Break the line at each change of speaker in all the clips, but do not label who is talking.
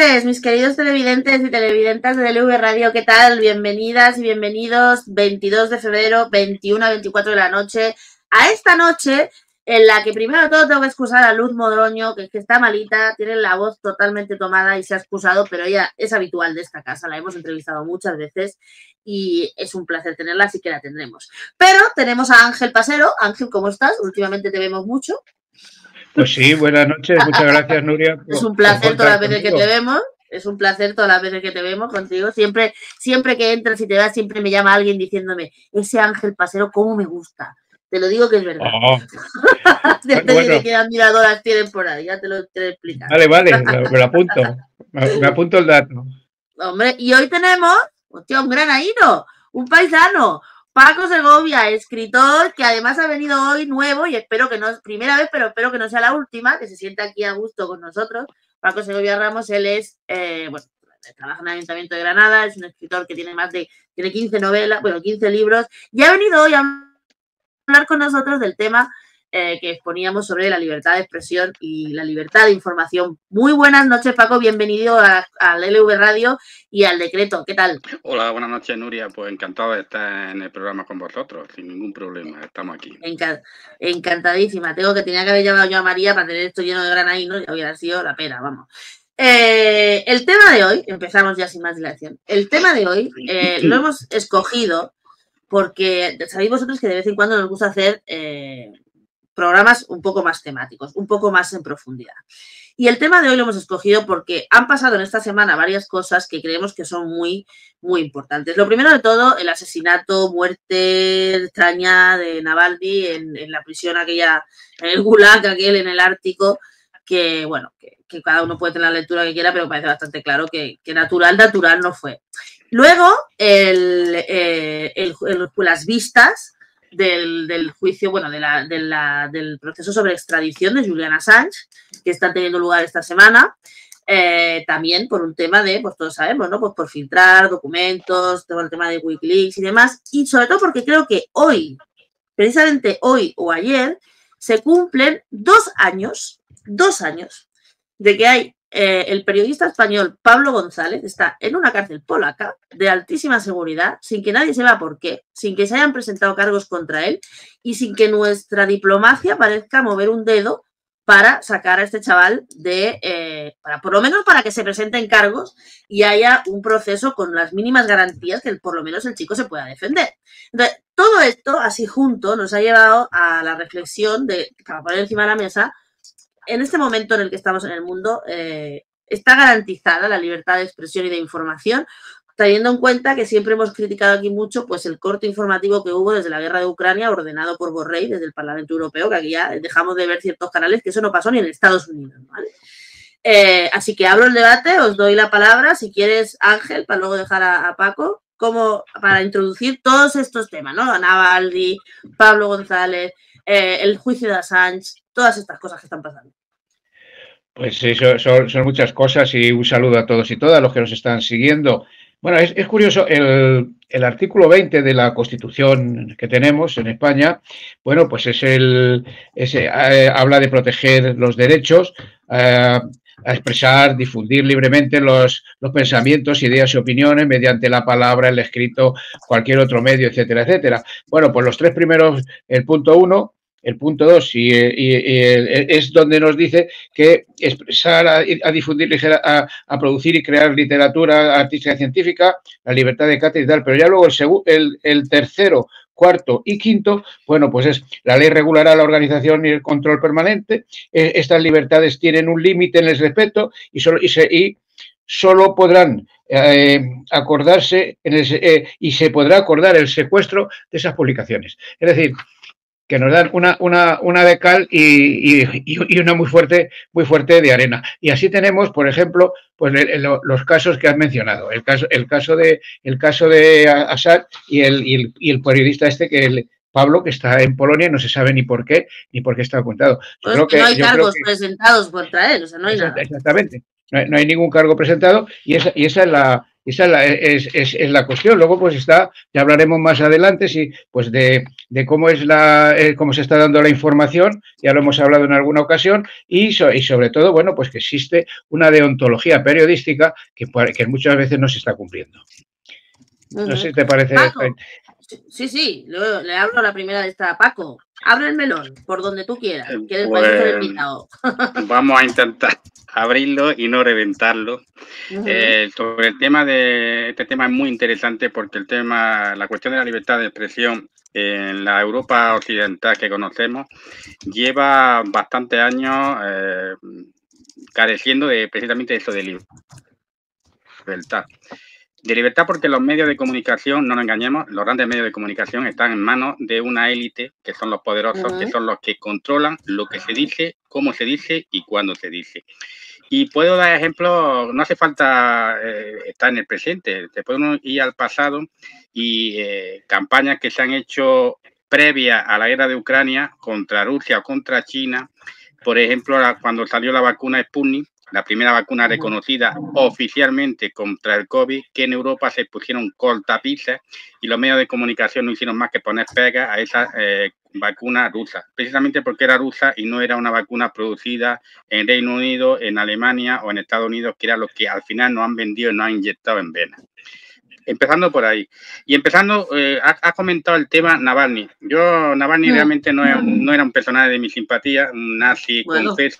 noches, mis queridos televidentes y televidentas de DLV Radio, ¿qué tal? Bienvenidas y bienvenidos, 22 de febrero, 21 a 24 de la noche, a esta noche en la que primero de todo tengo que excusar a Luz Modroño, que está malita, tiene la voz totalmente tomada y se ha excusado, pero ella es habitual de esta casa, la hemos entrevistado muchas veces y es un placer tenerla, así que la tendremos. Pero tenemos a Ángel Pasero. Ángel, ¿cómo estás? Últimamente te vemos mucho.
Pues sí, buenas noches, muchas gracias, Nuria.
Es un placer todas las veces que te vemos. Es un placer todas las veces que te vemos contigo. Siempre que entras y te vas, siempre me llama alguien diciéndome, ese Ángel Pasero, cómo me gusta. Te lo digo que es verdad. Oh. Ya te diré qué admiradoras tienen por ahí, ya te lo he explicado.
Vale, me lo apunto. Me apunto el dato.
Hombre, y hoy tenemos, hostia, un granadino, un paisano, Paco Segovia, escritor, que además ha venido hoy nuevo y espero que no es primera vez, pero espero que no sea la última, que se sienta aquí a gusto con nosotros. Paco Segovia Ramos, él es, trabaja en el Ayuntamiento de Granada, es un escritor que tiene tiene 15 novelas, 15 libros, y ha venido hoy a hablar con nosotros del tema que exponíamos sobre la libertad de expresión y la libertad de información. Muy buenas noches, Paco, bienvenido al LV Radio y al Decreto. ¿Qué tal?
Hola, buenas noches, Nuria. Pues encantado de estar en el programa con vosotros, sin ningún problema. Estamos aquí.
Encantadísima. Tenía que haber llamado yo a María para tener esto lleno de granadinos, ya hubiera sido la pena, vamos. El tema de hoy, empezamos ya sin más dilación. El tema de hoy lo hemos escogido porque sabéis vosotros que de vez en cuando nos gusta hacer programas un poco más temáticos, un poco más en profundidad. Y el tema de hoy lo hemos escogido porque han pasado en esta semana varias cosas que creemos que son muy, muy importantes. Lo primero de todo, el asesinato, muerte extraña de Navalny en la prisión aquella, en el Gulag aquel en el Ártico, que bueno, que cada uno puede tener la lectura que quiera, pero parece bastante claro que natural no fue. Luego, las vistas del juicio, del proceso sobre extradición de Julian Assange, que está teniendo lugar esta semana, también por un tema de, pues todos sabemos, ¿no? Pues por filtrar documentos, todo el tema de Wikileaks y demás, y sobre todo porque creo que hoy, precisamente hoy o ayer, se cumplen 2 años de que hay el periodista español Pablo González está en una cárcel polaca de altísima seguridad, sin que nadie sepa por qué, sin que se hayan presentado cargos contra él y sin que nuestra diplomacia parezca mover un dedo para sacar a este chaval por lo menos para que se presenten cargos y haya un proceso con las mínimas garantías que por lo menos el chico se pueda defender. Entonces, todo esto así junto nos ha llevado a la reflexión para poner encima de la mesa. En este momento en el que estamos en el mundo, está garantizada la libertad de expresión y de información, teniendo en cuenta que siempre hemos criticado aquí mucho pues el corte informativo que hubo desde la guerra de Ucrania, ordenado por Borrell desde el Parlamento Europeo, que aquí ya dejamos de ver ciertos canales, que eso no pasó ni en Estados Unidos, ¿vale? Así que abro el debate, os doy la palabra, si quieres, Ángel, para luego dejar a Paco, para introducir todos estos temas, ¿no? Navalny, Pablo González, el juicio de Assange, todas estas cosas que están pasando.
Pues sí, son muchas cosas y un saludo a todos y todas los que nos están siguiendo. Bueno, es curioso, el artículo 20 de la Constitución que tenemos en España, bueno, pues habla de proteger los derechos a expresar, difundir libremente los pensamientos, ideas y opiniones mediante la palabra, el escrito, cualquier otro medio, etcétera, etcétera. Bueno, pues los 3 primeros, el punto 1, el punto 2 es donde nos dice que expresar, a difundir, a producir y crear literatura artística y científica, la libertad de cátedra y tal, pero ya luego el tercero, cuarto y quinto, bueno, pues la ley regulará la organización y el control permanente. Estas libertades tienen un límite en el respeto y solo podrán acordarse y se podrá acordar el secuestro de esas publicaciones. Es decir, que nos dan una de cal y una muy fuerte de arena. Y así tenemos, por ejemplo, pues los casos que has mencionado, el caso de Assad y el periodista Pablo, que está en Polonia y no se sabe ni por qué está ocultado.
Pues no hay cargos presentados contra él, o sea, no hay nada.
Exactamente. No hay ningún cargo presentado y esa es Esa es la cuestión. Luego, pues está, ya hablaremos más adelante, pues de cómo es cómo se está dando la información, ya lo hemos hablado en alguna ocasión, y sobre todo, bueno, pues que existe una deontología periodística que muchas veces no se está cumpliendo. No sé si te parece.
Paco, sí, le hablo a la primera de esta. Paco, abre el melón, por donde tú quieras. Que
Pues, vamos a intentar abrirlo y no reventarlo. Sobre el tema este tema es muy interesante porque la cuestión de la libertad de expresión en la Europa occidental que conocemos lleva bastantes años careciendo precisamente de eso de libertad. De libertad porque los medios de comunicación, no nos engañemos, los grandes medios de comunicación están en manos de una élite que son los poderosos, que son los que controlan lo que se dice, cómo se dice y cuándo se dice. Y puedo dar ejemplos, no hace falta estar en el presente, te puedo ir al pasado y campañas que se han hecho previas a la guerra de Ucrania contra Rusia o contra China. Por ejemplo, cuando salió la vacuna Sputnik, la primera vacuna reconocida oficialmente contra el COVID, que en Europa se pusieron cortapisas y los medios de comunicación no hicieron más que poner pegas a esa vacuna rusa, precisamente porque era rusa y no era una vacuna producida en Reino Unido, en Alemania o en Estados Unidos, que era lo que al final nos han vendido y nos han inyectado en venas. Empezando por ahí. Y empezando, ha comentado el tema Navalny. Navalny realmente no era un personaje de mi simpatía, un nazi confeso,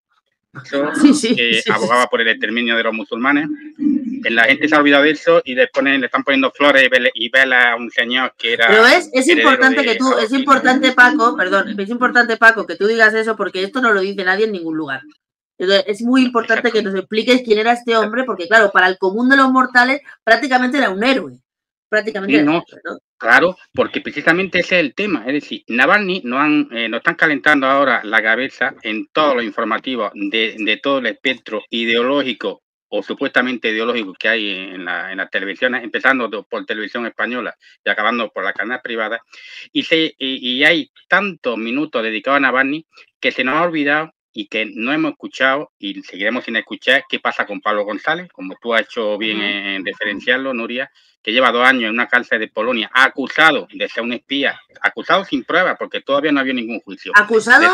que abogaba por el exterminio de los musulmanes. La gente se ha olvidado de eso y le están poniendo flores y velas a un señor que era...
Pero es importante es importante, Paco, que tú digas eso porque esto no lo dice nadie en ningún lugar. Entonces, es muy importante que nos expliques quién era este hombre, porque claro, para el común de los mortales prácticamente era un héroe. Prácticamente.
¿no? Claro, porque precisamente ese es el tema. Es decir, Navalny nos están calentando ahora la cabeza en todos los informativos de todo el espectro ideológico o supuestamente ideológico que hay en las televisiones, empezando por televisión española y acabando por la canal privada. Y hay tantos minutos dedicados a Navalny que se nos ha olvidado y que no hemos escuchado y seguiremos sin escuchar qué pasa con Pablo González, como tú has hecho bien en referenciarlo, Nuria, que lleva 2 años en una cárcel de Polonia, acusado de ser un espía, acusado sin pruebas, porque todavía no había ningún juicio.
Acusado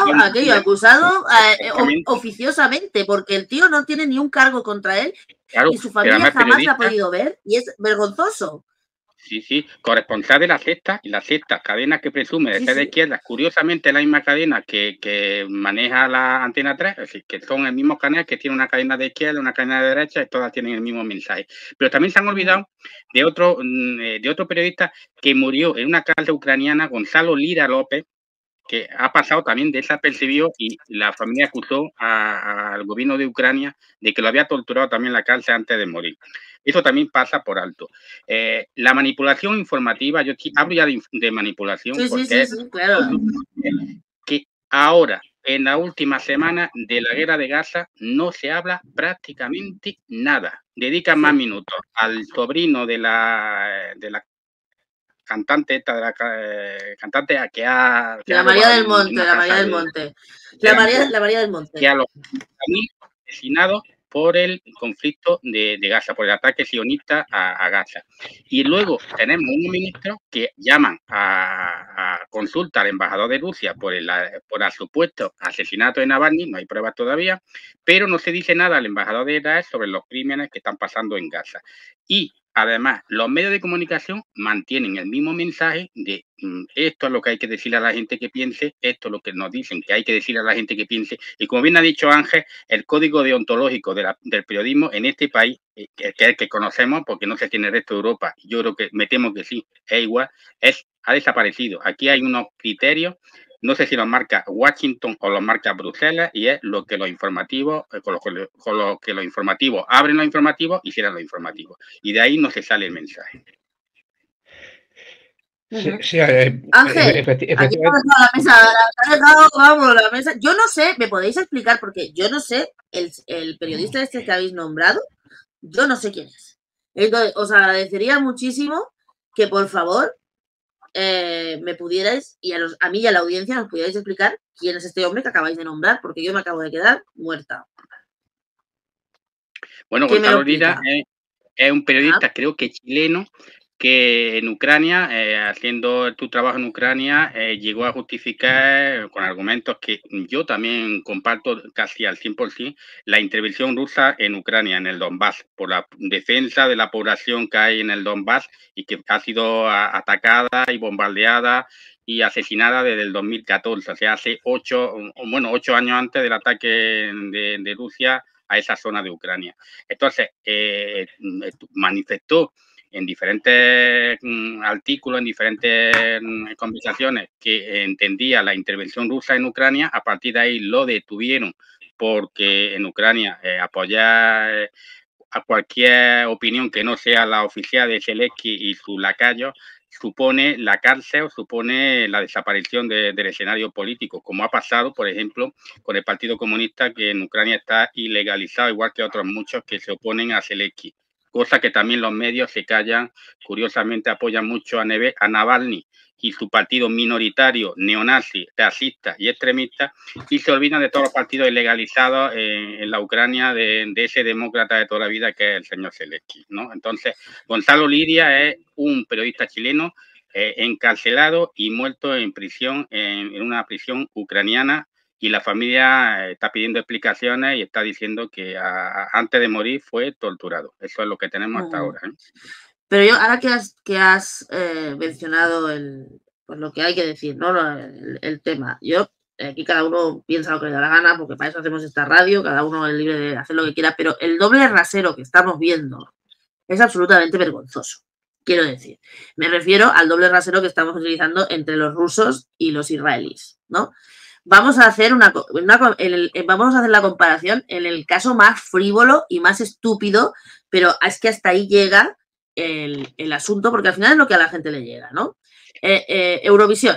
oficiosamente, porque el tío no tiene ni un cargo contra él, claro, y su familia jamás la ha podido ver, y es vergonzoso.
Sí, corresponsal de La Sexta, y La Sexta, cadena que presume de ser de izquierda, curiosamente la misma cadena que maneja la Antena 3, es decir, que son el mismo canal que tiene una cadena de izquierda, una cadena de derecha, y todas tienen el mismo mensaje. Pero también se han olvidado de otro periodista que murió en una cárcel ucraniana, Gonzalo Lira López, que ha pasado también desapercibido y la familia acusó al gobierno de Ucrania de que lo había torturado también en la cárcel antes de morir. Eso también pasa por alto. La manipulación informativa, yo hablo ya de manipulación, porque
claro.
Que ahora, en la última semana de la guerra de Gaza, no se habla prácticamente nada. Dedican más minutos al sobrino de la cantante esta, de la cantante que ha...
La María del Monte, la María del Monte. La María del Monte.
Que a los asesinados por el conflicto de Gaza, por el ataque sionista a Gaza. Y luego tenemos unos ministros que llaman a consulta al embajador de Rusia por el supuesto asesinato de Navalny, no hay pruebas todavía, pero no se dice nada al embajador de Israel sobre los crímenes que están pasando en Gaza. Y además, los medios de comunicación mantienen el mismo mensaje de esto es lo que hay que decirle a la gente que piense, esto es lo que nos dicen que hay que decirle a la gente que piense. Y como bien ha dicho Ángel, el código deontológico del periodismo en este país, que es el que conocemos, porque no se tiene en el resto de Europa, yo creo que me temo que sí, es igual, ha desaparecido. Aquí hay unos criterios, no sé si los marca Washington o los marca Bruselas, y es lo que los informativos, con lo que los informativos abren los informativos y cierran los informativos. Y de ahí no se sale el mensaje.
Sí, Ángel, aquí la mesa. Yo no sé, ¿me podéis explicar? Porque yo no sé, el periodista este que habéis nombrado, yo no sé quién es. Entonces, os agradecería muchísimo que por favor me pudierais, y a mí y a la audiencia nos pudierais explicar quién es este hombre que acabáis de nombrar, porque yo me acabo de quedar muerta.
Bueno, Gonzalo Lira es un periodista, creo que chileno, que en Ucrania, haciendo tu trabajo en Ucrania, llegó a justificar con argumentos que yo también comparto casi al 100%, la intervención rusa en Ucrania, en el Donbass, por la defensa de la población que hay en el Donbass y que ha sido atacada y bombardeada y asesinada desde el 2014, o sea, hace 8 años antes del ataque de Rusia a esa zona de Ucrania. Entonces, manifestó en diferentes artículos, en diferentes conversaciones, que entendía la intervención rusa en Ucrania. A partir de ahí lo detuvieron porque en Ucrania apoyar a cualquier opinión que no sea la oficial de Zelensky y su lacayo supone la cárcel, supone la desaparición del escenario político, como ha pasado, por ejemplo, con el Partido Comunista, que en Ucrania está ilegalizado, igual que otros muchos que se oponen a Zelensky. Cosa que también los medios se callan, curiosamente apoyan mucho a Navalny y su partido minoritario, neonazi, racista y extremista, y se olvidan de todos los partidos ilegalizados en la Ucrania de ese demócrata de toda la vida que es el señor Zelensky, ¿no? Entonces, Gonzalo Liria es un periodista chileno encarcelado y muerto en prisión, en una prisión ucraniana, y la familia está pidiendo explicaciones y está diciendo que antes de morir fue torturado. Eso es lo que tenemos hasta ahora.
Pero yo, ahora que has mencionado pues lo que hay que decir, ¿no? El tema. Yo, aquí cada uno piensa lo que le da la gana, porque para eso hacemos esta radio, cada uno es libre de hacer lo que quiera, pero el doble rasero que estamos viendo es absolutamente vergonzoso. Quiero decir, me refiero al doble rasero que estamos utilizando entre los rusos y los israelíes, ¿no? Vamos a hacer vamos a hacer la comparación en el caso más frívolo y más estúpido, pero es que hasta ahí llega el asunto, porque al final es lo que a la gente le llega, ¿no? Eurovisión.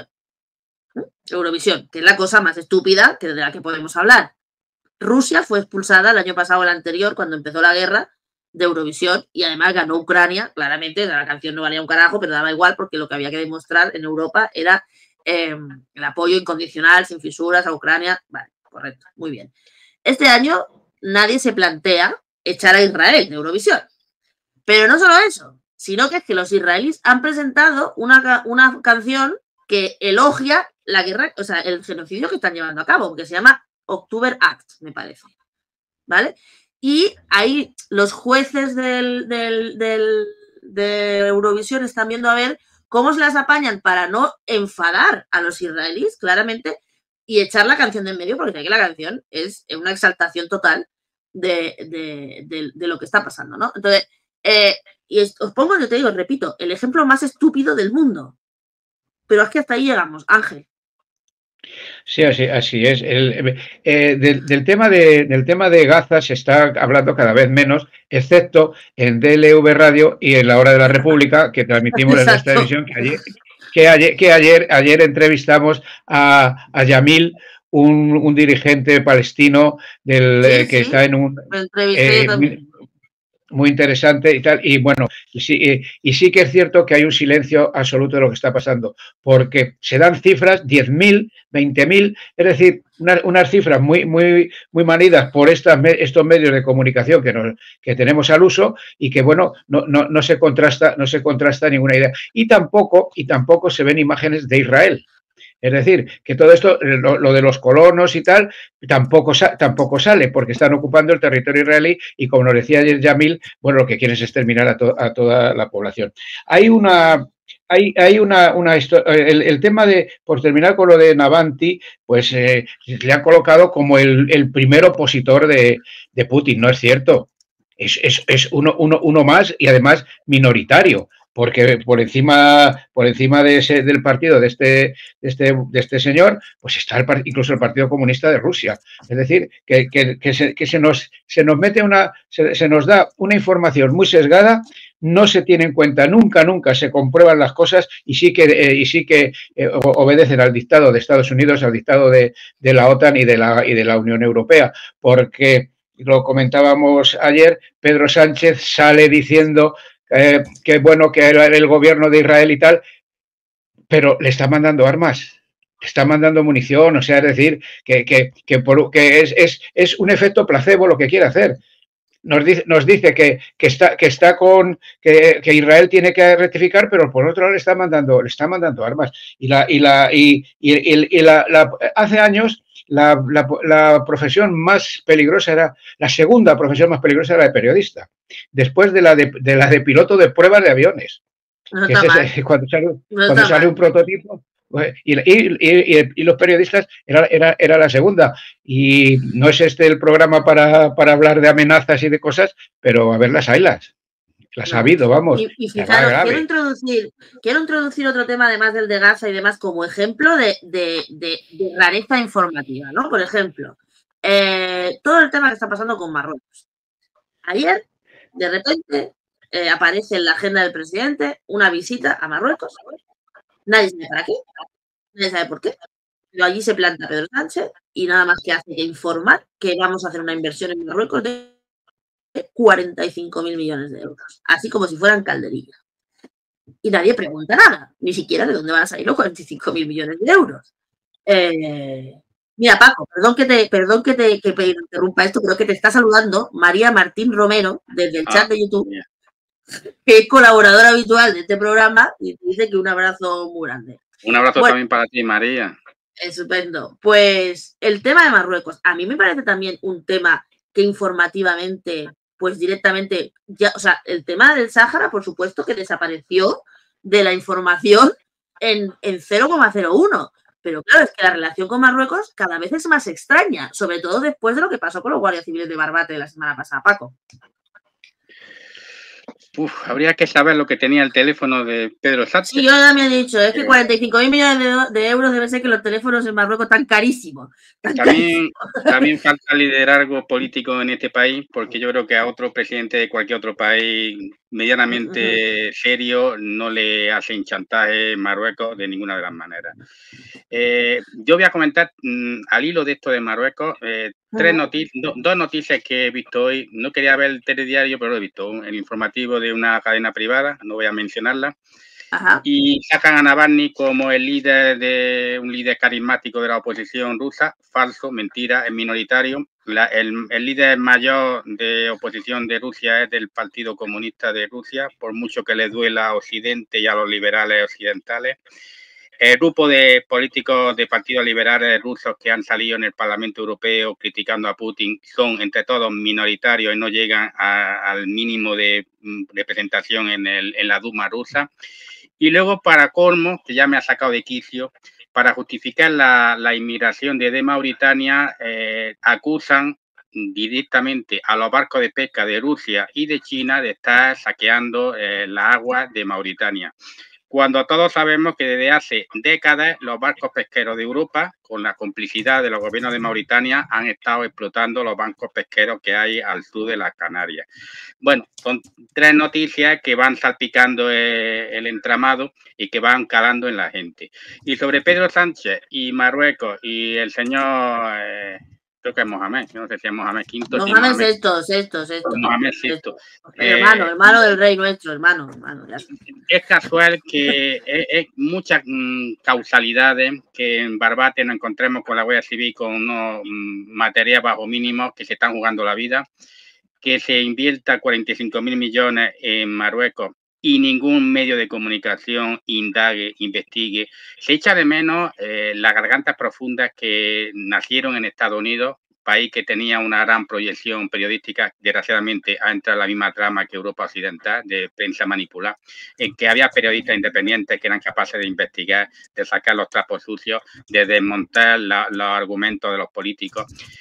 Eurovisión, que es la cosa más estúpida de la que podemos hablar. Rusia fue expulsada el año pasado o el anterior, cuando empezó la guerra, de Eurovisión, y además ganó Ucrania. Claramente la canción no valía un carajo, pero daba igual, porque lo que había que demostrar en Europa era el apoyo incondicional, sin fisuras a Ucrania. Vale, correcto, muy bien. Este año nadie se plantea echar a Israel de Eurovisión. Pero no solo eso, sino que es que los israelíes han presentado una canción que elogia la guerra, o sea, el genocidio que están llevando a cabo, que se llama October Act, me parece. ¿Vale? Y ahí los jueces de Eurovisión están viendo a ver cómo se las apañan para no enfadar a los israelíes, claramente, y echar la canción de en medio, porque aquí la canción es una exaltación total de lo que está pasando, ¿no? Entonces, y os pongo, yo te digo, repito, el ejemplo más estúpido del mundo. Pero es que hasta ahí llegamos, Ángel.
Sí, así es. Del tema de Gaza se está hablando cada vez menos, excepto en DLV Radio y en La Hora de la República, que transmitimos en nuestra emisión, que ayer entrevistamos a Yamil, un dirigente palestino que está en un... muy interesante y tal, y bueno, y sí que es cierto que hay un silencio absoluto de lo que está pasando, porque se dan cifras, 10.000, 20.000, es decir, unas cifras muy manidas por estos medios de comunicación que tenemos al uso, y que bueno, no se contrasta ninguna idea, y tampoco se ven imágenes de Israel. Es decir, que todo esto, lo de los colonos y tal, tampoco sale, porque están ocupando el territorio israelí y, como nos decía ayer Yamil, bueno, lo que quieren es exterminar a toda la población. Hay una historia, el tema de, por terminar con lo de Navalny, pues le han colocado como el primer opositor de Putin. No es cierto, es uno más, y además minoritario, porque por encima del partido de este señor, pues está incluso el Partido Comunista de Rusia. Es decir, que se nos da una información muy sesgada, no se tiene en cuenta nunca se comprueban las cosas, y sí que obedecen al dictado de Estados Unidos, al dictado de la OTAN y de la Unión Europea, porque lo comentábamos ayer, Pedro Sánchez sale diciendo que bueno, que era el gobierno de Israel y tal, pero le está mandando armas, le está mandando munición, o sea, es decir, que es un efecto placebo lo que quiere hacer. nos dice que Israel tiene que rectificar, pero por otro lado le está mandando armas. Hace años la profesión más peligrosa era, la segunda profesión más peligrosa era la de periodista, después de la de piloto de pruebas de aviones.
No
que
está
cuando
mal.
sale un prototipo. Y los periodistas era la segunda. Y no es este el programa para hablar de amenazas y de cosas, pero a ver las haylas. Las ha habido, vamos.
Y fijaros, quiero introducir otro tema además del de Gaza y demás como ejemplo de rareza informativa, ¿no? Por ejemplo, todo el tema que está pasando con Marruecos. Ayer, de repente, aparece en la agenda del presidente una visita a Marruecos. Nadie sabe para qué, nadie sabe por qué. Pero allí se planta Pedro Sánchez y nada más que hace que informar que vamos a hacer una inversión en Marruecos de 45.000 millones de euros, así como si fueran calderillas. Y nadie pregunta nada, ni siquiera de dónde van a salir los 45.000 millones de euros. Mira, Paco, perdón que te interrumpa esto, pero que te está saludando María Martín Romero desde el chat de YouTube, que es colaboradora habitual de este programa y te dice que un abrazo muy grande.
Un abrazo también para ti, María.
Estupendo. Pues el tema de Marruecos, a mí me parece también un tema que informativamente, pues directamente, ya, o sea, el tema del Sáhara, por supuesto que desapareció de la información en 0,01. Pero claro, es que la relación con Marruecos cada vez es más extraña, sobre todo después de lo que pasó con los guardias civiles de Barbate la semana pasada, Paco.
Habría que saber lo que tenía el teléfono de Pedro Sánchez.
Sí, yo ya me he dicho, es que 45.000 millones de euros debe ser que los teléfonos en Marruecos están carísimos.
También falta liderazgo político en este país, porque yo creo que a otro presidente de cualquier otro país medianamente serio no le hacen chantaje Marruecos de ninguna de las maneras. Yo voy a comentar al hilo de esto de Marruecos dos noticias que he visto hoy. No quería ver el telediario, pero lo he visto. El informativo de una cadena privada, no voy a mencionarla.
Ajá.
Y sacan a Navalny como un líder carismático de la oposición rusa. Falso, mentira, es minoritario. El líder mayor de oposición de Rusia es del Partido Comunista de Rusia, por mucho que le duela a Occidente y a los liberales occidentales. El grupo de políticos de partidos liberales rusos que han salido en el Parlamento Europeo criticando a Putin son entre todos minoritarios y no llegan al mínimo de representación en la Duma rusa. Y luego, para colmo, que ya me ha sacado de quicio, para justificar la inmigración de Mauritania, acusan directamente a los barcos de pesca de Rusia y de China de estar saqueando las aguas de Mauritania. Cuando todos sabemos que desde hace décadas los barcos pesqueros de Europa, con la complicidad de los gobiernos de Mauritania, han estado explotando los barcos pesqueros que hay al sur de las Canarias. Bueno, son tres noticias que van salpicando el entramado y que van calando en la gente. Y sobre Pedro Sánchez y Marruecos y el señor... creo que es Mohamed, no sé si es Mohamed V.
Mohamed Sexto.
Mohamed VI.
Hermano del rey nuestro, hermano.
Es casual que es muchas causalidades que en Barbate nos encontremos con la Guardia Civil con unos materias bajo mínimos que se están jugando la vida, que se invierta 45.000 millones en Marruecos y ningún medio de comunicación indague, investigue. Se echa de menos las gargantas profundas que nacieron en Estados Unidos, país que tenía una gran proyección periodística. Desgraciadamente ha entrado la misma trama que Europa Occidental, de prensa manipular, en que había periodistas independientes que eran capaces de investigar, de sacar los trapos sucios, de desmontar los argumentos de los políticos.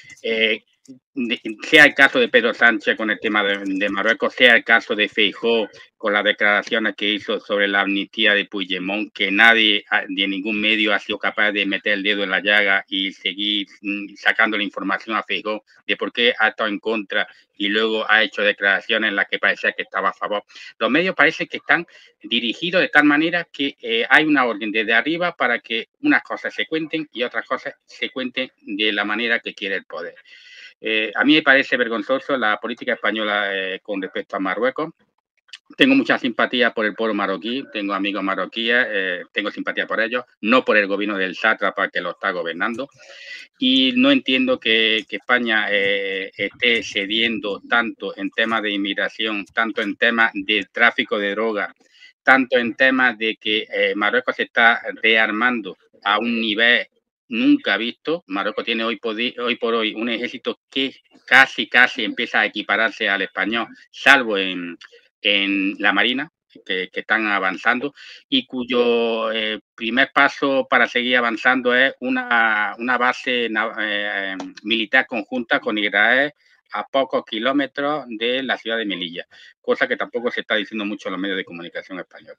Sea el caso de Pedro Sánchez con el tema de Marruecos, sea el caso de Feijóo con las declaraciones que hizo sobre la amnistía de Puigdemont, que nadie de ningún medio ha sido capaz de meter el dedo en la llaga y seguir sacando la información a Feijóo de por qué ha estado en contra y luego ha hecho declaraciones en las que parecía que estaba a favor. Los medios parece que están dirigidos de tal manera que hay una orden desde arriba para que unas cosas se cuenten y otras cosas se cuenten de la manera que quiere el poder. A mí me parece vergonzoso la política española con respecto a Marruecos. Tengo mucha simpatía por el pueblo marroquí, tengo amigos marroquíes, tengo simpatía por ellos, no por el gobierno del sátrapa que lo está gobernando. Y no entiendo que España esté cediendo tanto en temas de inmigración, tanto en temas de tráfico de drogas, tanto en temas de que Marruecos se está rearmando a un nivel nunca visto. Marruecos tiene hoy por hoy un ejército que casi empieza a equipararse al español, salvo en la Marina, que están avanzando, y cuyo primer paso para seguir avanzando es una base militar conjunta con Israel a pocos kilómetros de la ciudad de Melilla, cosa que tampoco se está diciendo mucho en los medios de comunicación españoles.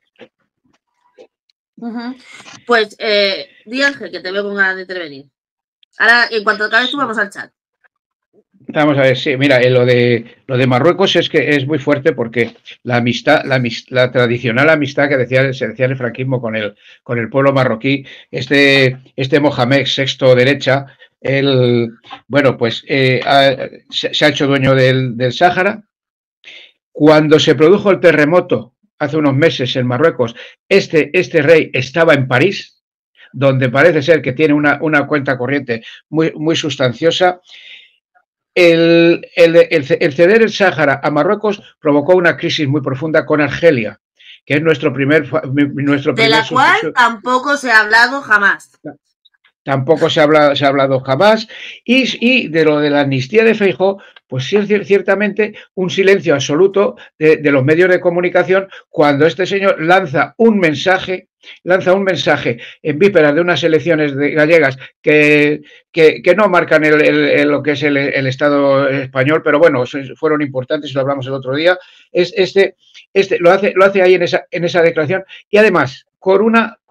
Pues, di Ángel, que te veo con ganas de intervenir. Ahora, en cuanto acabes tú, vamos al chat.
Vamos a ver, sí, mira, lo de Marruecos es que es muy fuerte porque la amistad, la tradicional amistad que se decía en el franquismo con el pueblo marroquí, este Mohamed VI derecha, bueno, pues se ha hecho dueño del Sáhara. Cuando se produjo el terremoto hace unos meses en Marruecos, este rey estaba en París, donde parece ser que tiene una cuenta corriente muy sustanciosa. El ceder el Sáhara a Marruecos provocó una crisis muy profunda con Argelia, que es nuestro primer
de la cual tampoco se ha hablado jamás.
Tampoco se ha hablado jamás. Y de lo de la amnistía de Feijóo, pues sí, ciertamente un silencio absoluto de los medios de comunicación cuando este señor lanza un mensaje en vísperas de unas elecciones gallegas que no marcan lo que es el Estado español, pero bueno, fueron importantes, lo hablamos el otro día. Lo hace ahí en esa declaración, y además con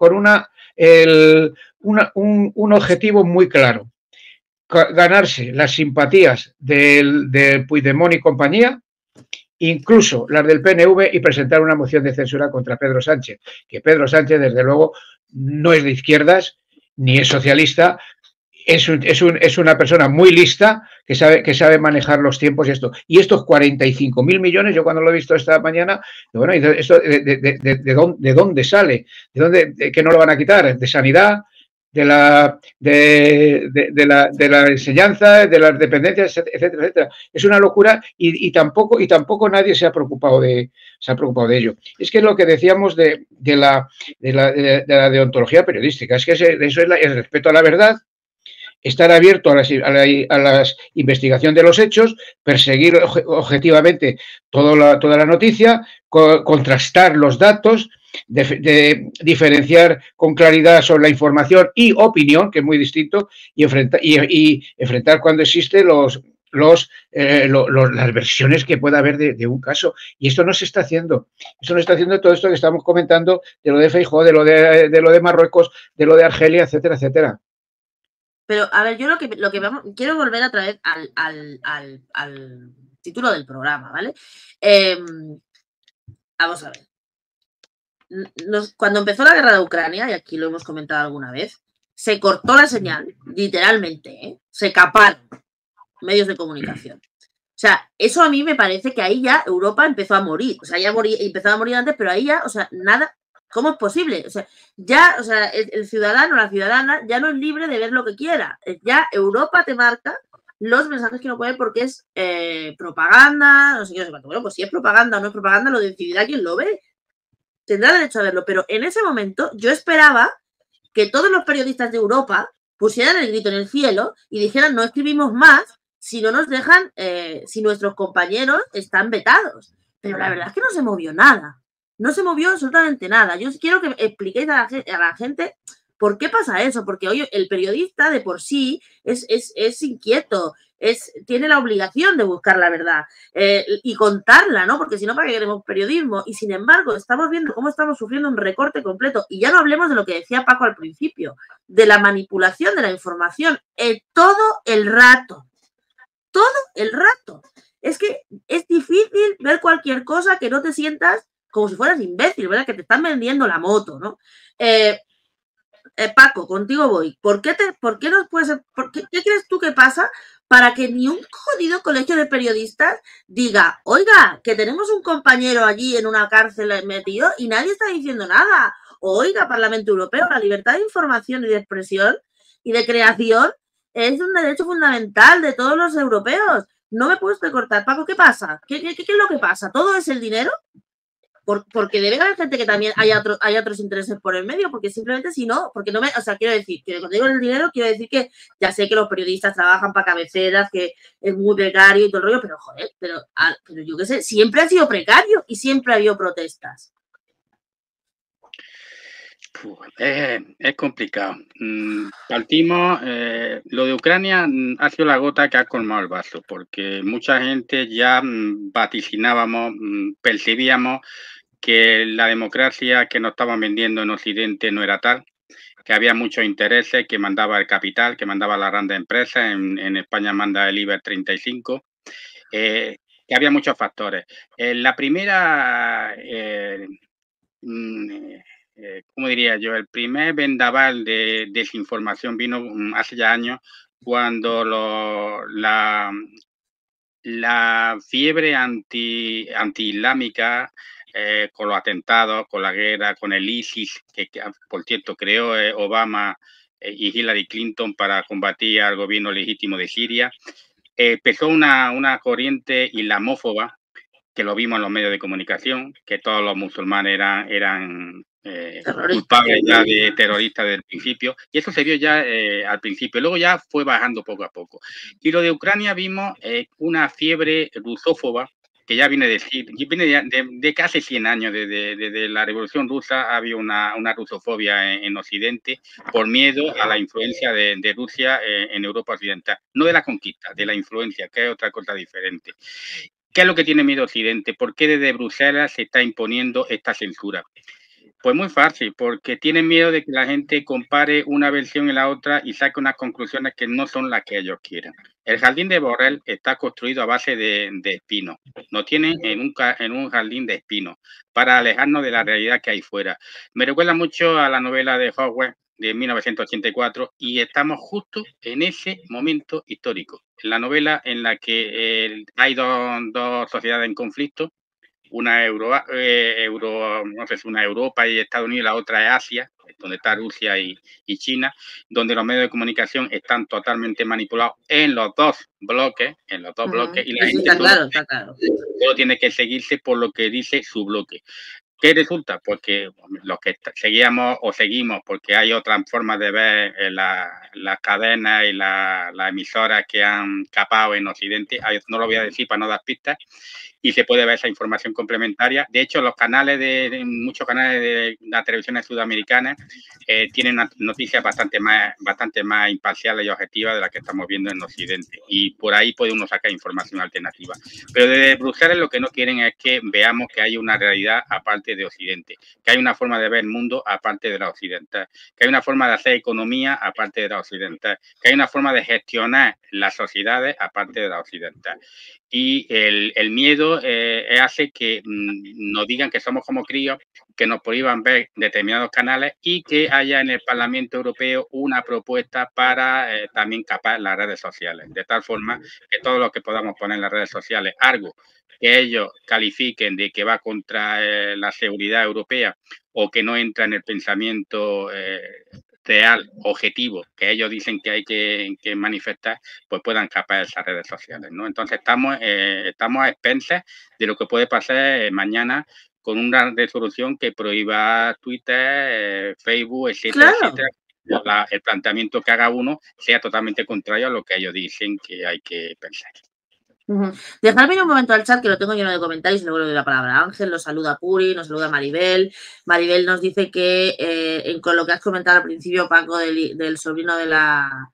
un objetivo muy claro: ganarse las simpatías de Puigdemont y compañía, incluso las del PNV, y presentar una moción de censura contra Pedro Sánchez, que Pedro Sánchez, desde luego, no es de izquierdas ni es socialista. Es una persona muy lista que sabe manejar los tiempos y esto. Y estos 45.000 millones, yo cuando lo he visto esta mañana, bueno, esto ¿de dónde sale? ¿Que no lo van a quitar? ¿De sanidad? De la enseñanza, de las dependencias, etcétera, etcétera. Es una locura y tampoco nadie se ha preocupado de ello. Es que lo que decíamos de la deontología periodística, es que eso es el respeto a la verdad, estar abierto a la investigación de los hechos, perseguir objetivamente toda la noticia, contrastar los datos, de diferenciar con claridad sobre la información y opinión, que es muy distinto, y enfrentar cuando existe las versiones que pueda haber de un caso. Y esto no se está haciendo. Eso no está haciendo todo esto que estamos comentando, de lo de Feijóo, de lo de Marruecos, de lo de Argelia, etcétera, etcétera.
Pero, a ver, yo quiero volver otra vez al título del programa, ¿vale? Vamos a ver. Cuando empezó la guerra de Ucrania, y aquí lo hemos comentado alguna vez, se cortó la señal, literalmente, ¿eh? Se caparon medios de comunicación. O sea, eso a mí me parece que ahí ya Europa empezó a morir. O sea, empezó a morir antes, pero ahí ya, o sea, nada. ¿Cómo es posible? O sea, ya, o sea, el ciudadano, la ciudadana, ya no es libre de ver lo que quiera. Ya Europa te marca los mensajes que no puede porque es propaganda, no sé qué, no sé cuánto. Bueno, pues si es propaganda o no es propaganda, lo decidirá quien lo ve. Tendrá derecho a verlo, pero en ese momento yo esperaba que todos los periodistas de Europa pusieran el grito en el cielo y dijeran: no escribimos más si no nos dejan, si nuestros compañeros están vetados. Pero la verdad es que no se movió nada. No se movió absolutamente nada. Yo quiero que expliquéis a la gente por qué pasa eso, porque hoy el periodista de por sí es inquieto, tiene la obligación de buscar la verdad y contarla, ¿no? Porque si no, ¿para qué queremos periodismo? Y sin embargo, estamos viendo cómo estamos sufriendo un recorte completo. Y ya no hablemos de lo que decía Paco al principio, de la manipulación de la información todo el rato. Todo el rato. Es que es difícil ver cualquier cosa que no te sientas como si fueras imbécil, ¿verdad? Que te están vendiendo la moto, ¿no? Paco, contigo voy. ¿Qué crees tú que pasa para que ni un jodido colegio de periodistas diga, oiga, que tenemos un compañero allí en una cárcel metido y nadie está diciendo nada. Oiga, Parlamento Europeo, la libertad de información y de expresión y de creación es un derecho fundamental de todos los europeos. No me puedes recortar. Paco, ¿qué pasa? ¿Qué es lo que pasa? ¿Todo es el dinero? Porque debe haber gente que también haya otros intereses por el medio, porque simplemente si no, porque no me, o sea, quiero decir, que cuando digo el dinero, quiero decir que ya sé que los periodistas trabajan para cabeceras, que es muy precario y todo el rollo, pero joder, pero yo qué sé, siempre ha sido precario y siempre ha habido protestas.
Es complicado. Partimos, lo de Ucrania ha sido la gota que ha colmado el vaso, porque mucha gente ya vaticinábamos, percibíamos que la democracia que nos estaban vendiendo en Occidente no era tal, que había muchos intereses, que mandaba el capital, que mandaba la grandes empresas, en España manda el IBEX 35, que había muchos factores. La primera... ¿cómo diría yo? El primer vendaval de desinformación vino hace ya años cuando la fiebre anti-islámica, con los atentados, con la guerra, con el ISIS, que por cierto creó Obama y Hillary Clinton para combatir al gobierno legítimo de Siria, empezó una corriente islamófoba, que lo vimos en los medios de comunicación, que todos los musulmanes eran culpables ya de terroristas desde el principio, y eso se vio ya al principio, luego ya fue bajando poco a poco. Y lo de Ucrania vimos una fiebre rusófoba, que ya viene de casi 100 años, desde la Revolución Rusa había una rusofobia en Occidente por miedo a la influencia de Rusia en Europa Occidental, no de la conquista, de la influencia, que es otra cosa diferente. ¿Qué es lo que tiene miedo Occidente? ¿Por qué desde Bruselas se está imponiendo esta censura? Pues muy fácil, porque tienen miedo de que la gente compare una versión y la otra y saque unas conclusiones que no son las que ellos quieren. El jardín de Borrell está construido a base de espinos. Nos tienen en un jardín de espinos para alejarnos de la realidad que hay fuera. Me recuerda mucho a la novela de Orwell de 1984 y estamos justo en ese momento histórico. En la novela en la que hay dos sociedades en conflicto, una no sé si una Europa y Estados Unidos, la otra es Asia, donde está Rusia y China, donde los medios de comunicación están totalmente manipulados en los dos bloques, y la gente
está claro.
Todo tiene que seguirse por lo que dice su bloque. ¿Qué resulta? Porque los que seguíamos o seguimos, porque hay otras formas de ver las cadenas y las emisoras que han capado en Occidente, no lo voy a decir para no dar pistas, y se puede ver esa información complementaria. De hecho, muchos canales de las televisiones sudamericanas tienen noticias bastante más imparciales y objetivas de las que estamos viendo en Occidente. Y por ahí puede uno sacar información alternativa. Pero desde Bruselas lo que no quieren es que veamos que hay una realidad aparte de Occidente, que hay una forma de ver el mundo aparte de la occidental, que hay una forma de hacer economía aparte de la occidental, que hay una forma de gestionar las sociedades aparte de la occidental. Y el miedo hace que nos digan que somos como críos, que nos prohíban ver determinados canales y que haya en el Parlamento Europeo una propuesta para también capar las redes sociales, de tal forma que todo lo que podamos poner en las redes sociales, algo que ellos califiquen de que va contra la seguridad europea o que no entra en el pensamiento real, objetivo, que ellos dicen que hay que manifestar, pues puedan capar esas redes sociales, ¿no? Entonces estamos a expensas de lo que puede pasar mañana con una resolución que prohíba Twitter, Facebook, etcétera,
Claro.
etcétera. El planteamiento que haga uno sea totalmente contrario a lo que ellos dicen que hay que pensar.
Dejadme un momento al chat, que lo tengo lleno de comentarios, y luego le doy la palabra a Ángel, nos saluda Puri, nos saluda Maribel. Maribel nos dice que con lo que has comentado al principio, Paco, del sobrino de la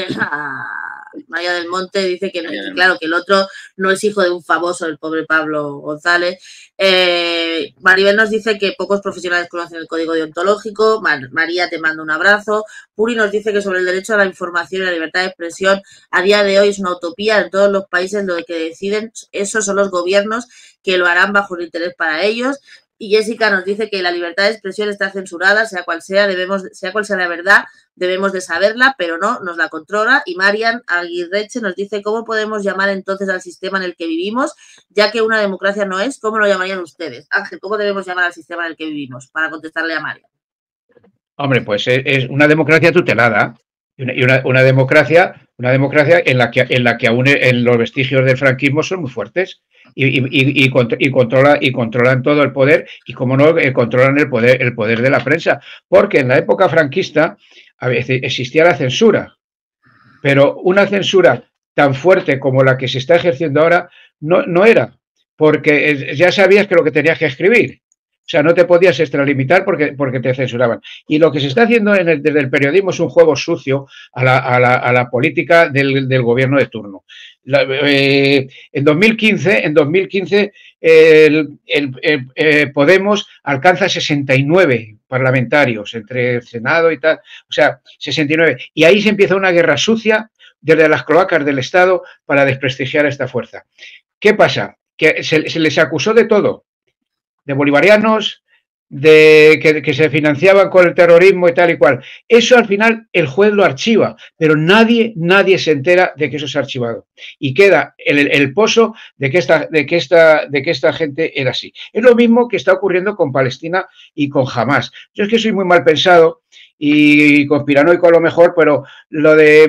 María del Monte, dice que claro, que el otro no es hijo de un famoso, el pobre Pablo González. Maribel nos dice que pocos profesionales conocen el código deontológico. María, te mando un abrazo. Puri nos dice que sobre el derecho a la información y la libertad de expresión, a día de hoy es una utopía. En todos los países lo que deciden eso son los gobiernos, que lo harán bajo el interés para ellos. Y Jessica nos dice que la libertad de expresión está censurada, sea cual sea la verdad, debemos de saberla, pero no nos la controla. Y Marian Aguirreche nos dice, ¿cómo podemos llamar entonces al sistema en el que vivimos? Ya que una democracia no es, ¿cómo lo llamarían ustedes? Ángel, ¿cómo debemos llamar al sistema en el que vivimos? Para contestarle a Marian.
Hombre, pues es una democracia tutelada y una democracia en la que aún en los vestigios del franquismo son muy fuertes y controlan todo el poder y, como no, controlan el poder de la prensa. Porque en la época franquista a veces existía la censura, pero una censura tan fuerte como la que se está ejerciendo ahora no era, porque ya sabías que lo que tenías que escribir. O sea, no te podías extralimitar porque te censuraban. Y lo que se está haciendo desde el periodismo es un juego sucio a la política del gobierno de turno. En 2015 Podemos alcanza 69 parlamentarios entre el Senado y tal, o sea, 69. Y ahí se empieza una guerra sucia desde las cloacas del Estado para desprestigiar a esta fuerza. ¿Qué pasa? Que se les acusó de todo, de bolivarianos, de que se financiaban con el terrorismo y tal y cual. Eso al final el juez lo archiva, pero nadie se entera de que eso se ha archivado. Y queda el pozo de que esta gente era así. Es lo mismo que está ocurriendo con Palestina y con Hamás. Yo es que soy muy mal pensado y conspiranoico a lo mejor, pero lo de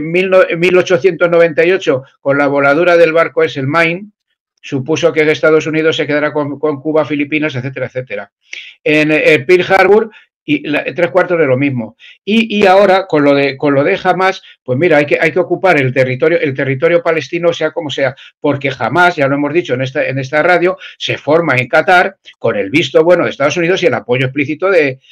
1898 con la voladura del barco es el Maine, supuso que Estados Unidos se quedara con Cuba, Filipinas, etcétera, etcétera. En Pearl Harbor, y 3/4 de lo mismo. Y ahora, con lo de Hamás, pues mira, hay que ocupar el territorio palestino, sea como sea, porque Hamás, ya lo hemos dicho en esta radio, se forma en Qatar con el visto bueno de Estados Unidos y el apoyo explícito de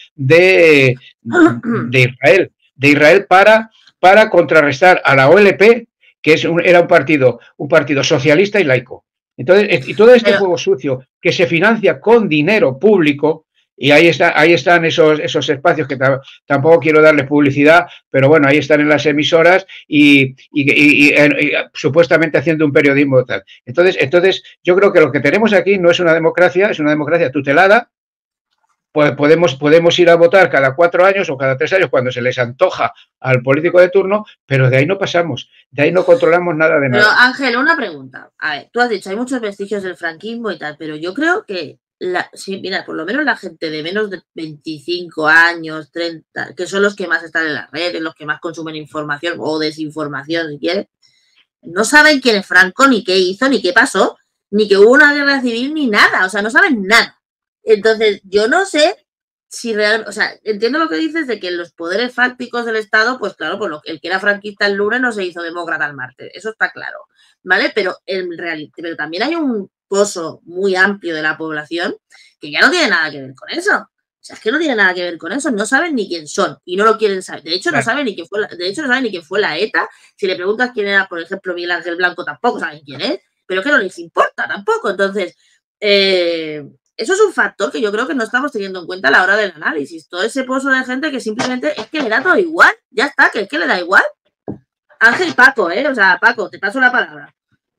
Israel para contrarrestar a la OLP, que era un partido socialista y laico. Entonces, y todo este juego sucio que se financia con dinero público, y ahí están esos espacios que tampoco quiero darles publicidad, pero bueno, ahí están en las emisoras y supuestamente haciendo un periodismo tal. Entonces, yo creo que lo que tenemos aquí no es una democracia, es una democracia tutelada. Pues podemos ir a votar cada 4 años o cada 3 años cuando se les antoja al político de turno, pero de ahí no pasamos, de ahí no controlamos nada de nada.
Pero Ángel, una pregunta. A ver, tú has dicho, hay muchos vestigios del franquismo y tal, pero yo creo que, sí, mira, por lo menos la gente de menos de 25 años, 30, que son los que más están en las redes, los que más consumen información o desinformación, si quieres, no saben quién es Franco, ni qué hizo, ni qué pasó, ni que hubo una guerra civil, ni nada, o sea, no saben nada. Entonces, yo no sé si realmente, o sea, entiendo lo que dices de que los poderes fácticos del Estado, pues claro, pues el que era franquista el lunes no se hizo demócrata el martes, eso está claro, ¿vale? Pero pero también hay un pozo muy amplio de la población que ya no tiene nada que ver con eso. O sea, es que no tiene nada que ver con eso, no saben ni quién son y no lo quieren saber. De hecho, no saben ni quién fue la ETA. Si le preguntas quién era, por ejemplo, Miguel Ángel Blanco, tampoco saben quién es, pero que no les importa tampoco. Entonces, eso es un factor que yo creo que no estamos teniendo en cuenta a la hora del análisis. Todo ese pozo de gente que simplemente es que le da todo igual. Ya está, que es que le da igual. Ángel, Paco, o sea, Paco, te paso la palabra.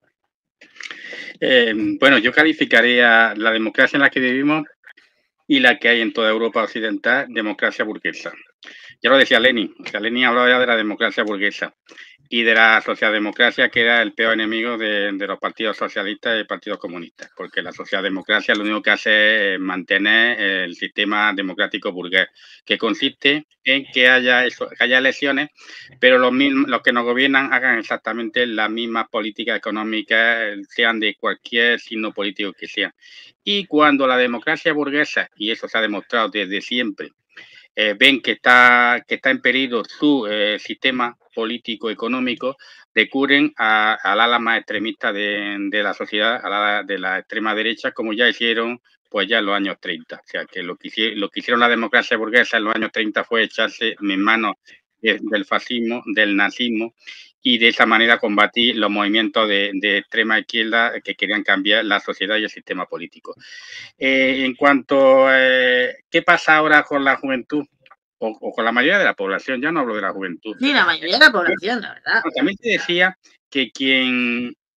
Bueno, yo calificaría la democracia en la que vivimos y la que hay en toda Europa occidental, democracia burguesa. Ya lo decía Lenin, o sea, Lenin hablaba ya de la democracia burguesa y de la socialdemocracia, que era el peor enemigo de los partidos socialistas y partidos comunistas, porque la socialdemocracia lo único que hace es mantener el sistema democrático burgués, que consiste en que haya elecciones, pero los que nos gobiernan hagan exactamente las mismas políticas económicas, sean de cualquier signo político que sean. Y cuando la democracia burguesa, y eso se ha demostrado desde siempre, ven que está en peligro su sistema político económico, recurren al ala más extremista de la sociedad, al ala de la extrema derecha, como ya hicieron pues ya en los años 30. O sea, que lo que hicieron la democracia burguesa en los años 30 fue echarse en manos del fascismo, del nazismo, y de esa manera combatir los movimientos de extrema izquierda que querían cambiar la sociedad y el sistema político. En cuanto a qué pasa ahora con la juventud o con la mayoría de la población, ya no hablo de la juventud.
Sí, la mayoría de la población, la verdad.
También te decía que quien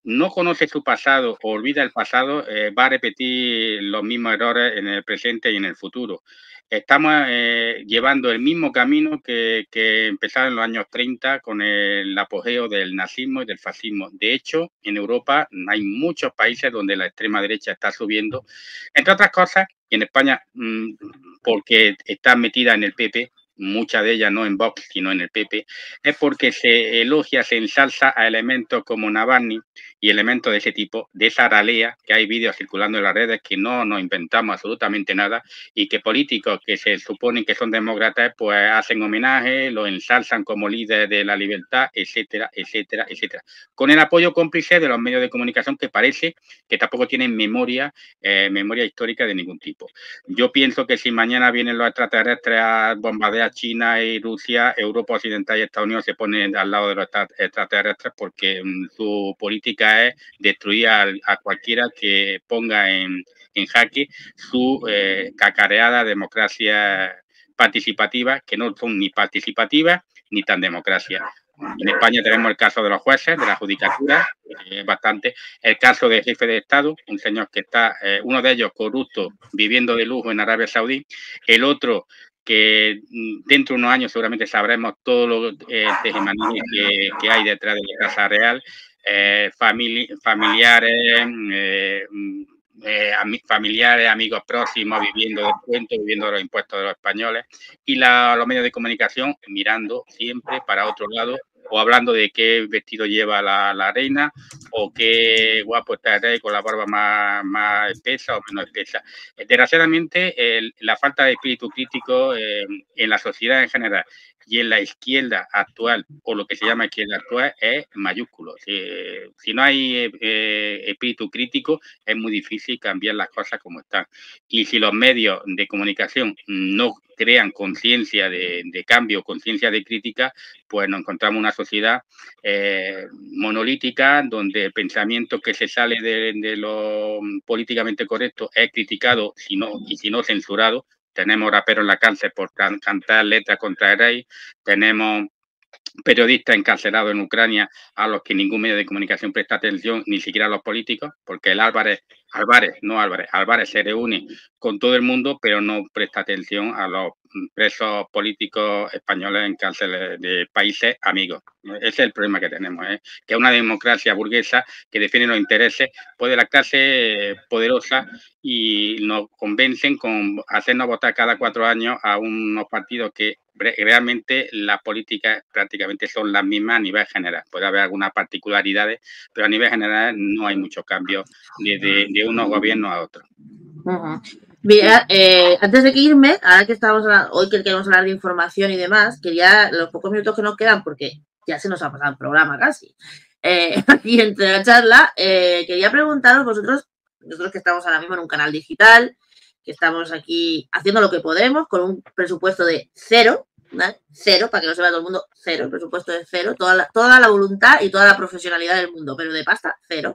no conoce su pasado o olvida el pasado, va a repetir los mismos errores en el presente y en el futuro. Estamos llevando el mismo camino que empezaron en los años 30 con el apogeo del nazismo y del fascismo. De hecho, en Europa hay muchos países donde la extrema derecha está subiendo, entre otras cosas, y en España, porque está metida en el PP, muchas de ellas no en Vox, sino en el PP, es porque se elogia, se ensalza a elementos como Navalny y elementos de ese tipo, de esa ralea, que hay vídeos circulando en las redes que no nos inventamos absolutamente nada y que políticos que se suponen que son demócratas, pues hacen homenaje, lo ensalzan como líder de la libertad, etcétera, etcétera, etcétera. Con el apoyo cómplice de los medios de comunicación que parece que tampoco tienen memoria histórica de ningún tipo. Yo pienso que si mañana vienen los extraterrestres a bombardear China y Rusia, Europa Occidental y Estados Unidos se ponen al lado de los extraterrestres porque su política es destruir a cualquiera que ponga en jaque su cacareada democracia participativa, que no son ni participativas ni tan democracia. En España tenemos el caso de los jueces, de la judicatura, bastante. El caso del jefe de Estado, un señor que está, uno de ellos corrupto, viviendo de lujo en Arabia Saudí. El otro que dentro de unos años seguramente sabremos todo lo tejemaníes que hay detrás de la Casa Real. Familiares, amigos próximos, viviendo del cuento, viviendo de los impuestos de los españoles, y los medios de comunicación mirando siempre para otro lado, o hablando de qué vestido lleva la reina, o qué guapo está el rey con la barba más espesa o menos espesa. Desgraciadamente, la falta de espíritu crítico en la sociedad en general y en la izquierda actual, o lo que se llama izquierda actual, es mayúsculo. Si no hay espíritu crítico, es muy difícil cambiar las cosas como están. Y si los medios de comunicación no crean conciencia de cambio, conciencia de crítica, pues nos encontramos una sociedad monolítica, donde el pensamiento que se sale de lo políticamente correcto es criticado si no censurado. Tenemos raperos en la cárcel por cantar letras contra el rey, tenemos periodistas encarcelados en Ucrania a los que ningún medio de comunicación presta atención, ni siquiera a los políticos, porque el Álvarez se reúne con todo el mundo, pero no presta atención a los presos políticos españoles en cárceles de países amigos. Ese es el problema que tenemos, que es una democracia burguesa que defiende los intereses pues, de la clase poderosa, y nos convencen con hacernos votar cada 4 años a unos partidos que realmente las políticas prácticamente son las mismas a nivel general. Puede haber algunas particularidades, pero a nivel general no hay mucho cambio de unos gobiernos a otros.
Mira, antes de que irme, ahora que estamos hoy que queremos hablar de información y demás, quería los pocos minutos que nos quedan, porque ya se nos ha pasado el programa casi, aquí entre la charla, quería preguntaros nosotros que estamos ahora mismo en un canal digital, que estamos aquí haciendo lo que podemos con un presupuesto de 0, ¿vale? 0, para que lo sepa todo el mundo, 0, el presupuesto de 0, toda la voluntad y toda la profesionalidad del mundo, pero de pasta, 0.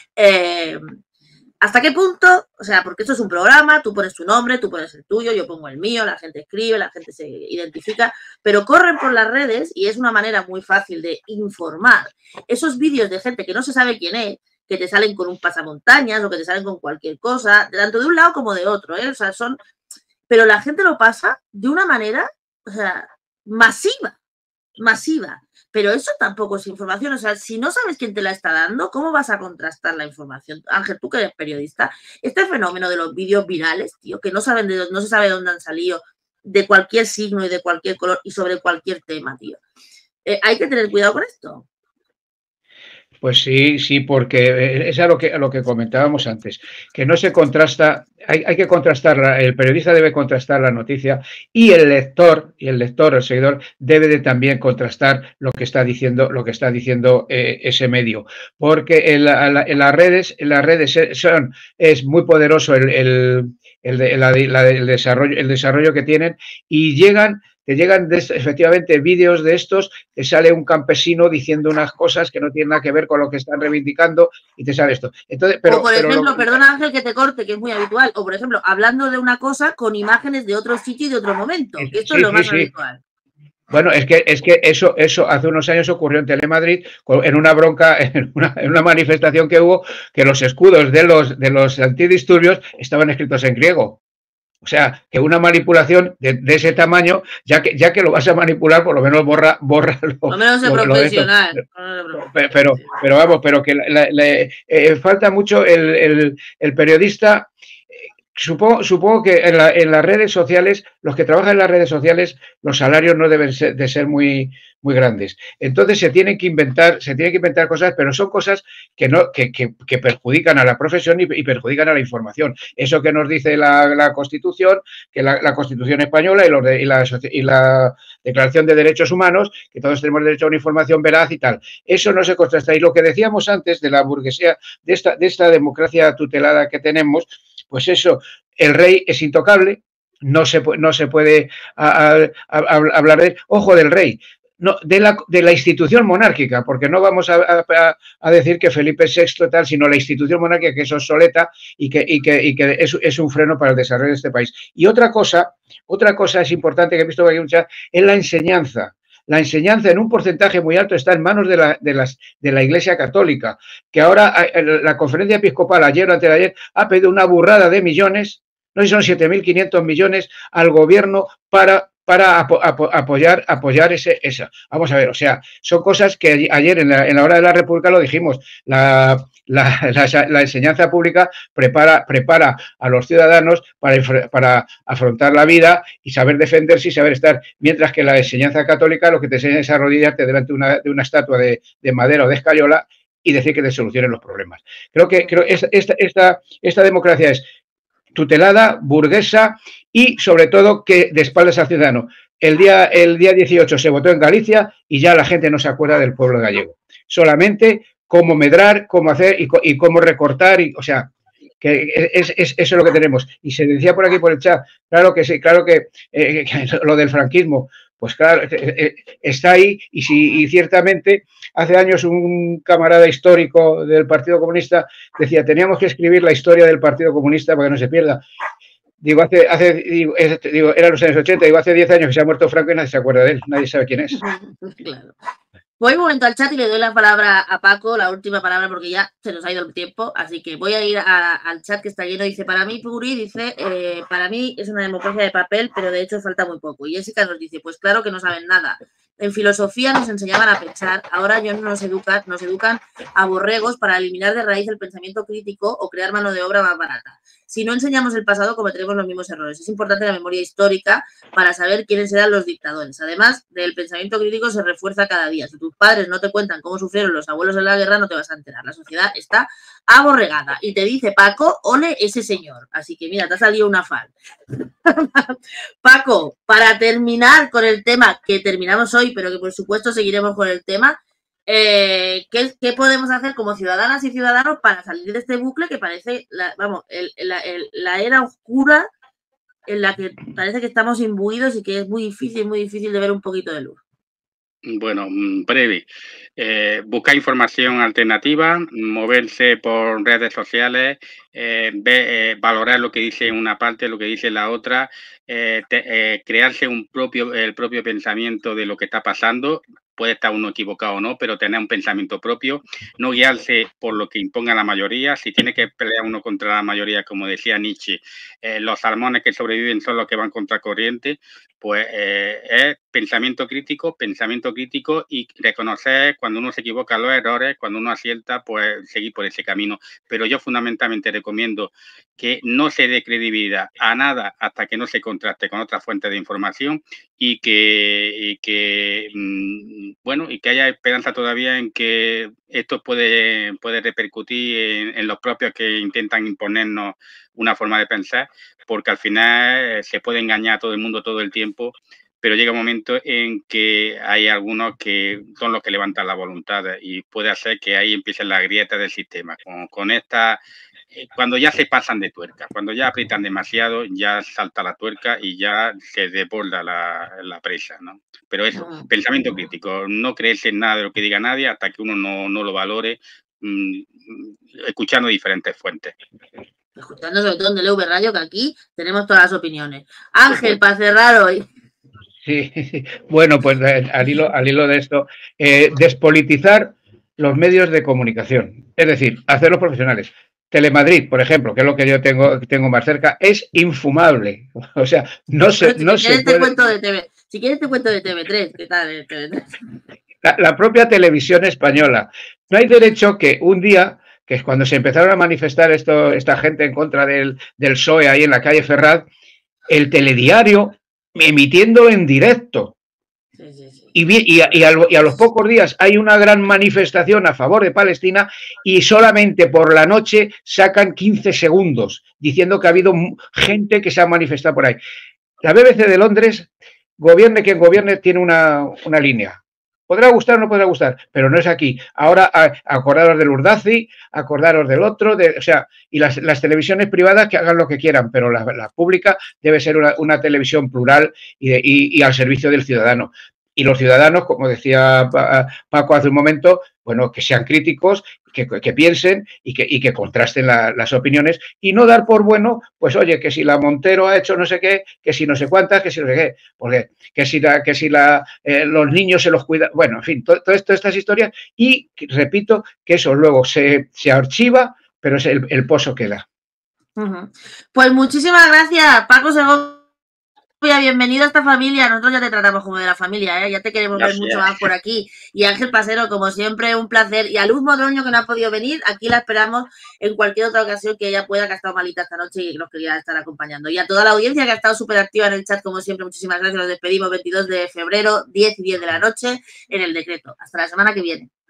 ¿Hasta qué punto? O sea, porque esto es un programa, tú pones tu nombre, tú pones el tuyo, yo pongo el mío, la gente escribe, la gente se identifica, pero corren por las redes y es una manera muy fácil de informar. Esos vídeos de gente que no se sabe quién es, que te salen con un pasamontañas o que te salen con cualquier cosa, tanto de un lado como de otro, O sea, pero la gente lo pasa de una manera, o sea, masiva. Pero eso tampoco es información. O sea, si no sabes quién te la está dando, ¿cómo vas a contrastar la información? Ángel, tú que eres periodista, este fenómeno de los vídeos virales, tío, que no se sabe de dónde han salido, de cualquier signo y de cualquier color y sobre cualquier tema, tío. Hay que tener cuidado con esto.
Pues sí, porque es a lo que comentábamos antes, que no se contrasta, hay que contrastar, el periodista debe contrastar la noticia y el lector, el seguidor, debe de también contrastar lo que está diciendo ese medio, porque en las redes es muy poderoso el desarrollo que tienen, y te llegan efectivamente vídeos de estos, te sale un campesino diciendo unas cosas que no tienen nada que ver con lo que están reivindicando y te sale esto. Entonces,
o por ejemplo, perdona Ángel que te corte, que es muy habitual, o por ejemplo, hablando de una cosa con imágenes de otro sitio y de otro momento, que esto es lo más habitual.
Bueno, es que eso hace unos años ocurrió en Telemadrid en una bronca, en una manifestación que hubo, que los escudos de los antidisturbios estaban escritos en griego. O sea, que una manipulación de ese tamaño, ya que lo vas a manipular, por lo menos borra
lo menos es profesional.
Pero vamos, pero que falta mucho el periodista. Supongo que en las redes sociales, los que trabajan en las redes sociales, los salarios no deben de ser muy grandes. Entonces se tienen que inventar cosas, pero son cosas que perjudican a la profesión y perjudican a la información. Eso que nos dice la Constitución, que la Constitución española y la Declaración de Derechos Humanos, que todos tenemos derecho a una información veraz y tal. Eso no se contrasta. Y lo que decíamos antes de la burguesía, de esta democracia tutelada que tenemos, pues eso, el rey es intocable, no se puede hablar de él. Ojo del rey, no, de la institución monárquica, porque no vamos a decir que Felipe VI tal, sino la institución monárquica que es obsoleta y que es un freno para el desarrollo de este país. Y otra cosa es importante que he visto aquí muchas, es la enseñanza. La enseñanza en un porcentaje muy alto está en manos de la Iglesia Católica, que ahora la Conferencia Episcopal ayer o antes de ayer ha pedido una burrada de millones, no sé si son 7.500 millones al gobierno para apoyar esa. Vamos a ver, o sea, son cosas que ayer en la hora de la República lo dijimos, la enseñanza pública prepara a los ciudadanos para afrontar la vida y saber defenderse y saber estar, mientras que la enseñanza católica lo que te enseña es arrodillarte delante de una estatua de madera o de escayola y decir que te solucionen los problemas. Creo que esta democracia es tutelada, burguesa y sobre todo que de espaldas al ciudadano. El día 18 se votó en Galicia y ya la gente no se acuerda del pueblo gallego. Solamente cómo medrar, cómo hacer y cómo recortar, o sea, que eso es lo que tenemos. Y se decía por aquí por el chat, claro que sí, claro que lo del franquismo, pues claro, está ahí y ciertamente hace años un camarada histórico del Partido Comunista decía, teníamos que escribir la historia del Partido Comunista para que no se pierda. Digo, eran los años 80, digo, hace 10 años que se ha muerto Franco y nadie se acuerda de él, nadie sabe quién es.
Claro. Voy un momento al chat y le doy la palabra a Paco, la última palabra, porque ya se nos ha ido el tiempo, así que voy a ir al chat que está lleno. Dice, para mí, Puri, dice, para mí es una democracia de papel, pero de hecho falta muy poco. Y Jessica nos dice, pues claro que no saben nada. En filosofía nos enseñaban a pensar, ahora ya no nos educan a borregos para eliminar de raíz el pensamiento crítico o crear mano de obra más barata. Si no enseñamos el pasado, cometeremos los mismos errores. Es importante la memoria histórica para saber quiénes eran los dictadores. Además, del pensamiento crítico se refuerza cada día. Si tus padres no te cuentan cómo sufrieron los abuelos en la guerra, no te vas a enterar. La sociedad está aborregada. Y te dice, Paco, ole ese señor. Así que mira, te ha salido una fan. Paco, para terminar con el tema que terminamos hoy, pero que por supuesto seguiremos con el tema, ¿qué podemos hacer como ciudadanas y ciudadanos para salir de este bucle que parece, la era oscura en la que parece que estamos imbuidos y que es muy difícil de ver un poquito de luz?
Bueno, breve. Buscar información alternativa, moverse por redes sociales, valorar lo que dice una parte, lo que dice la otra, crearse el propio pensamiento de lo que está pasando. Puede estar uno equivocado o no, pero tener un pensamiento propio, no guiarse por lo que imponga la mayoría. Si tiene que pelear uno contra la mayoría, como decía Nietzsche, los salmones que sobreviven son los que van contra corriente, pues es pensamiento crítico y reconocer cuando uno se equivoca los errores, cuando uno acierta, pues seguir por ese camino. Pero yo fundamentalmente recomiendo que no se dé credibilidad a nada hasta que no se contraste con otras fuentes de información y que haya esperanza todavía en que esto puede repercutir en los propios que intentan imponernos una forma de pensar, porque al final se puede engañar a todo el mundo todo el tiempo, pero llega un momento en que hay algunos que son los que levantan la voluntad y puede hacer que ahí empiecen las grietas del sistema. Con esta, cuando ya se pasan de tuerca, cuando ya aprietan demasiado, ya salta la tuerca y ya se desborda la presa, ¿no? Pero eso, pensamiento crítico, no creerse en nada de lo que diga nadie hasta que uno no lo valore, escuchando diferentes fuentes.
Escuchando sobre todo en DLV Radio, que aquí tenemos todas las opiniones. Ángel, para cerrar hoy.
Sí, bueno, pues al hilo de esto, despolitizar los medios de comunicación, es decir, hacerlos profesionales. Telemadrid, por ejemplo, que es lo que yo tengo más cerca, es infumable. O sea, no se puede...
Si quieres te cuento de TV3, ¿qué tal de TV3?
La propia televisión española. No hay derecho que un día, que es cuando se empezaron a manifestar esta gente en contra del PSOE ahí en la calle Ferraz, el telediario emitiendo en directo.
Sí, sí, sí.
Y a los pocos días hay una gran manifestación a favor de Palestina y solamente por la noche sacan 15 segundos diciendo que ha habido gente que se ha manifestado por ahí. La BBC de Londres, gobierne quien gobierne, tiene una línea. Podrá gustar o no podrá gustar, pero no es aquí. Ahora acordaros del Urdaci, acordaros del otro, o sea, y las televisiones privadas que hagan lo que quieran, pero la pública debe ser una televisión plural y al servicio del ciudadano. Y los ciudadanos, como decía Paco hace un momento, bueno, que sean críticos, que piensen y que contrasten las opiniones y no dar por bueno, pues oye, que si la Montero ha hecho no sé qué, que si no sé cuántas, que si no sé qué, porque que si los niños se los cuidan, bueno, en fin, todo estas historias y repito que eso luego se archiva, pero es el pozo queda.
Pues muchísimas gracias, Paco Segovia. Bienvenido a esta familia. Nosotros ya te tratamos como de la familia, ¿eh? Ya te queremos ver mucho más por aquí. Y Ángel Pasero, como siempre, un placer. Y a Luz Modroño, que no ha podido venir, aquí la esperamos en cualquier otra ocasión que ella pueda, que ha estado malita esta noche y nos quería estar acompañando. Y a toda la audiencia que ha estado súper activa en el chat, como siempre, muchísimas gracias. Nos despedimos 22 de febrero, 10 y 10 de la noche, en El Decreto. Hasta la semana que viene.